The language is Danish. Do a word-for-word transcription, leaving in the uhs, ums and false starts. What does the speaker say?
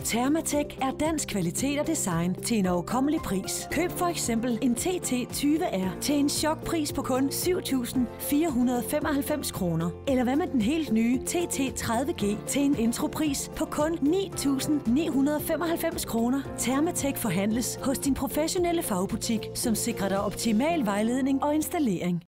TermaTech er dansk kvalitet og design til en overkommelig pris. Køb for eksempel en T T tyve R til en chokpris på kun syv tusind fire hundrede og femoghalvfems kroner. Eller hvad med den helt nye T T tredive G til en intropris på kun ni tusind ni hundrede og femoghalvfems kroner. TermaTech forhandles hos din professionelle fagbutik, som sikrer dig optimal vejledning og installering.